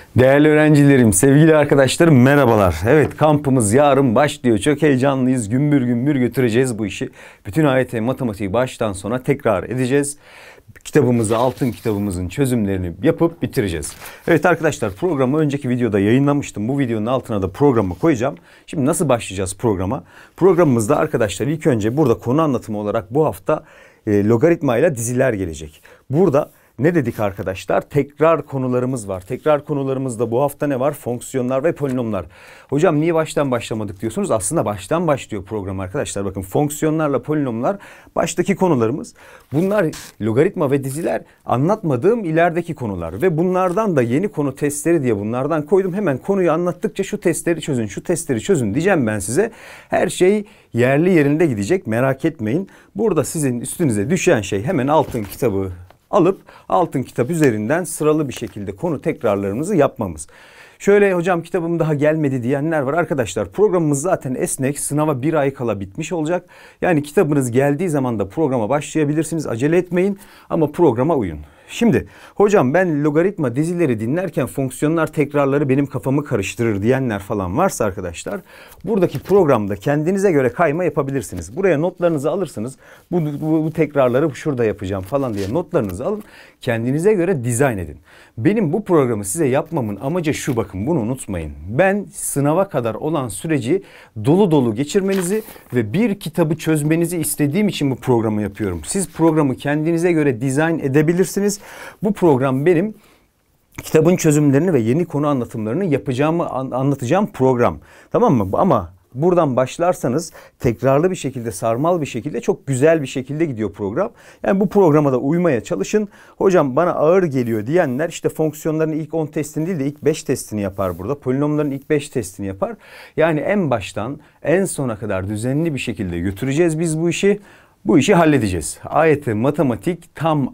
Değerli öğrencilerim, sevgili arkadaşlarım merhabalar. Evet, kampımız yarın başlıyor. Çok heyecanlıyız. Gümbür gümbür götüreceğiz bu işi. Bütün AYT matematiği baştan sona tekrar edeceğiz. Kitabımızı, altın kitabımızın çözümlerini yapıp bitireceğiz. Evet arkadaşlar, programı önceki videoda yayınlamıştım. Bu videonun altına da programı koyacağım. Şimdi nasıl başlayacağız programa? Programımızda arkadaşlar ilk önce burada konu anlatımı olarak bu hafta logaritma ile diziler gelecek. Burada ne dedik arkadaşlar? Tekrar konularımız var. Tekrar konularımızda bu hafta ne var? Fonksiyonlar ve polinomlar. Hocam niye baştan başlamadık diyorsunuz? Aslında baştan başlıyor program arkadaşlar. Bakın fonksiyonlarla polinomlar baştaki konularımız. Bunlar logaritma ve diziler anlatmadığım ilerideki konular. Ve bunlardan da yeni konu testleri diye bunlardan koydum. Hemen konuyu anlattıkça şu testleri çözün, şu testleri çözün diyeceğim ben size. Her şey yerli yerinde gidecek, merak etmeyin. Burada sizin üstünüze düşen şey hemen altın kitabı alıp altın kitap üzerinden sıralı bir şekilde konu tekrarlarımızı yapmamız. Şöyle hocam kitabım daha gelmedi diyenler var. Arkadaşlar programımız zaten esnek. Sınava bir ay kala bitmiş olacak. Yani kitabınız geldiği zaman da programa başlayabilirsiniz. Acele etmeyin ama programa uyun. Şimdi hocam ben logaritma dizileri dinlerken fonksiyonlar tekrarları benim kafamı karıştırır diyenler falan varsa arkadaşlar buradaki programda kendinize göre kayma yapabilirsiniz. Buraya notlarınızı alırsınız. Bu tekrarları şurada yapacağım falan diye notlarınızı alın. Kendinize göre dizayn edin. Benim bu programı size yapmamın amacı şu, bakın bunu unutmayın. Ben sınava kadar olan süreci dolu dolu geçirmenizi ve bir kitabı çözmenizi istediğim için bu programı yapıyorum. Siz programı kendinize göre dizayn edebilirsiniz. Bu program benim kitabın çözümlerini ve yeni konu anlatımlarını anlatacağım program. Tamam mı? Ama buradan başlarsanız tekrarlı bir şekilde, sarmal bir şekilde, çok güzel bir şekilde gidiyor program. Yani bu programa da uymaya çalışın. Hocam bana ağır geliyor diyenler işte fonksiyonların ilk 10 testini değil de ilk 5 testini yapar burada. Polinomların ilk 5 testini yapar. Yani en baştan en sona kadar düzenli bir şekilde götüreceğiz biz bu işi. Bu işi halledeceğiz. AYT matematik tam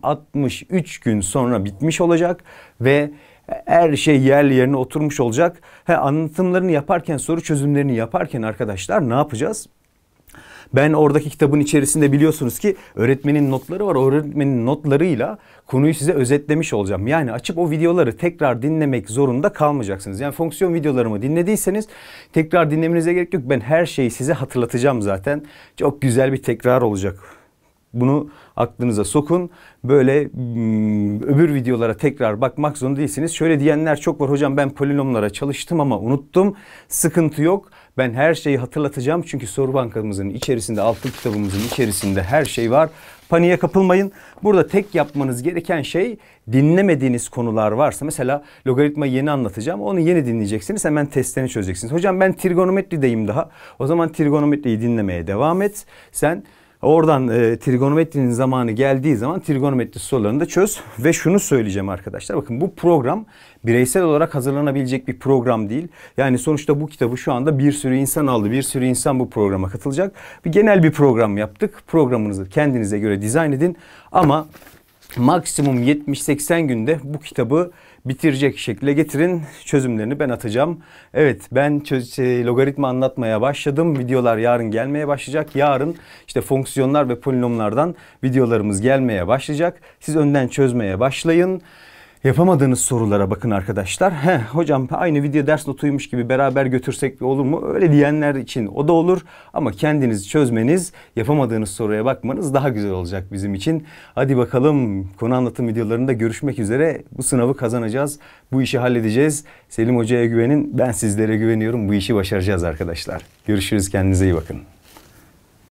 63 gün sonra bitmiş olacak ve her şey yerli yerine oturmuş olacak. Anlatımlarını yaparken, soru çözümlerini yaparken arkadaşlar ne yapacağız? Ben oradaki kitabın içerisinde biliyorsunuz ki öğretmenin notları var. O öğretmenin notlarıyla konuyu size özetlemiş olacağım. Yani açıp o videoları tekrar dinlemek zorunda kalmayacaksınız. Yani fonksiyon videolarımı dinlediyseniz tekrar dinlemenize gerek yok. Ben her şeyi size hatırlatacağım zaten. Çok güzel bir tekrar olacak. Bunu aklınıza sokun. Böyle öbür videolara tekrar bakmak zorunda değilsiniz. Şöyle diyenler çok var. Hocam ben polinomlara çalıştım ama unuttum. Sıkıntı yok. Ben her şeyi hatırlatacağım. Çünkü soru bankamızın içerisinde, altın kitabımızın içerisinde her şey var. Paniğe kapılmayın. Burada tek yapmanız gereken şey, dinlemediğiniz konular varsa, mesela logaritmayı yeni anlatacağım. Onu yeni dinleyeceksiniz. Hemen testlerini çözeceksiniz. Hocam ben trigonometrideyim daha. O zaman trigonometriyi dinlemeye devam et. Sen oradan trigonometrinin zamanı geldiği zaman trigonometri sorularını da çöz. Ve şunu söyleyeceğim arkadaşlar. Bakın bu program bireysel olarak hazırlanabilecek bir program değil. Yani sonuçta bu kitabı şu anda bir sürü insan aldı. Bir sürü insan bu programa katılacak. Genel bir program yaptık. Programınızı kendinize göre dizayn edin. Ama maksimum 70-80 günde bu kitabı bitirecek şekilde getirin. Çözümlerini ben atacağım. Evet, ben logaritma anlatmaya başladım. Videolar yarın gelmeye başlayacak. Yarın işte fonksiyonlar ve polinomlardan videolarımız gelmeye başlayacak. Siz önden çözmeye başlayın. Yapamadığınız sorulara bakın arkadaşlar. Hocam aynı video ders notuymuş gibi beraber götürsek olur mu? Öyle diyenler için o da olur. Ama kendiniz çözmeniz, yapamadığınız soruya bakmanız daha güzel olacak bizim için. Hadi bakalım, konu anlatım videolarında görüşmek üzere. Bu sınavı kazanacağız. Bu işi halledeceğiz. Selim Hoca'ya güvenin. Ben sizlere güveniyorum. Bu işi başaracağız arkadaşlar. Görüşürüz. Kendinize iyi bakın.